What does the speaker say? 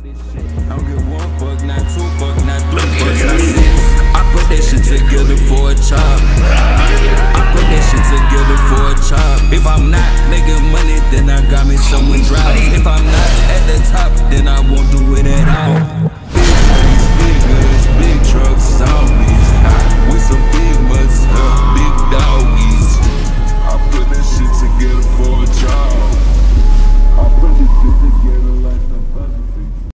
I don't give one fuck, not two fuck, not three fuck, not six. I put that shit together for a child.